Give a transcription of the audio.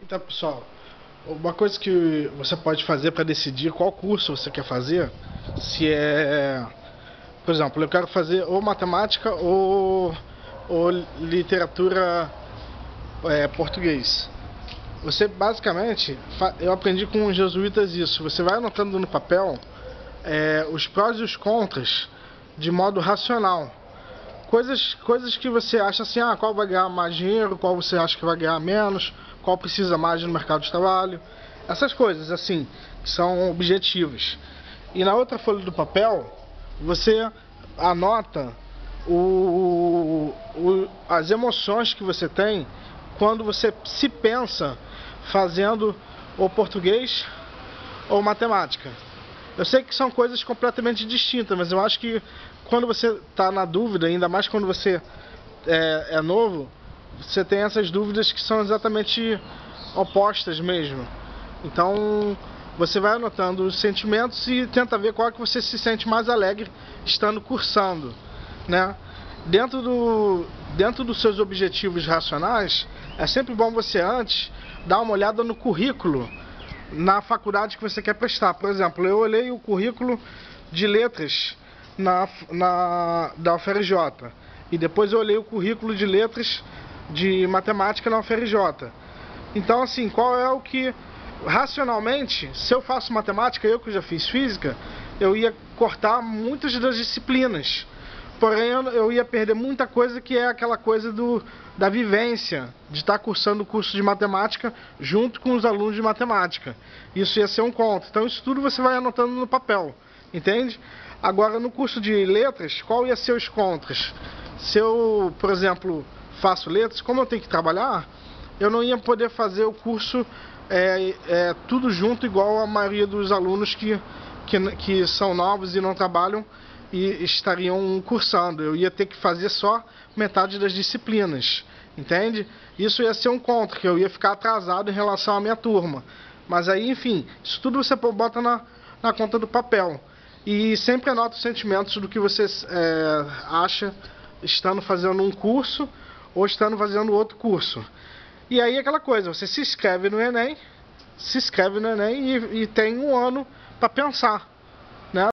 Então, pessoal, uma coisa que você pode fazer para decidir qual curso você quer fazer, se é, por exemplo, eu quero fazer ou matemática ou literatura português. Você basicamente, eu aprendi com os jesuítas isso, você vai anotando no papel os prós e os contras de modo racional. Coisas que você acha assim, qual vai ganhar mais dinheiro, qual você acha que vai ganhar menos, qual precisa mais no mercado de trabalho. Essas coisas assim, que são objetivos. E na outra folha do papel, você anota as emoções que você tem quando você se pensa fazendo ou português ou matemática. Eu sei que são coisas completamente distintas, mas eu acho que quando você está na dúvida, ainda mais quando você é novo, você tem essas dúvidas que são exatamente opostas mesmo. Então você vai anotando os sentimentos e tenta ver qual é que você se sente mais alegre estando cursando, né? Dentro dos seus objetivos racionais, é sempre bom você antes dar uma olhada no currículo na faculdade que você quer prestar. Por exemplo, eu olhei o currículo de letras da UFRJ e depois eu olhei o currículo de letras de matemática na UFRJ. Então, assim, qual é o que racionalmente, se eu faço matemática, eu que já fiz física, eu ia cortar muitas das disciplinas. Porém, eu ia perder muita coisa, que é aquela coisa da vivência, de estar cursando o curso de matemática junto com os alunos de matemática. Isso ia ser um contra. Então, isso tudo você vai anotando no papel, entende? Agora, no curso de letras, qual ia ser os contras? Se eu, por exemplo, faço letras, como eu tenho que trabalhar, eu não ia poder fazer o curso tudo junto, igual a maioria dos alunos que são novos e não trabalham e estariam cursando. Eu ia ter que fazer só metade das disciplinas, entende? Isso ia ser um contra, que eu ia ficar atrasado em relação à minha turma. Mas aí, enfim, isso tudo você bota na conta do papel. E sempre anota os sentimentos do que você acha estando fazendo um curso ou estando fazendo outro curso. E aí aquela coisa, você se inscreve no Enem e tem um ano para pensar.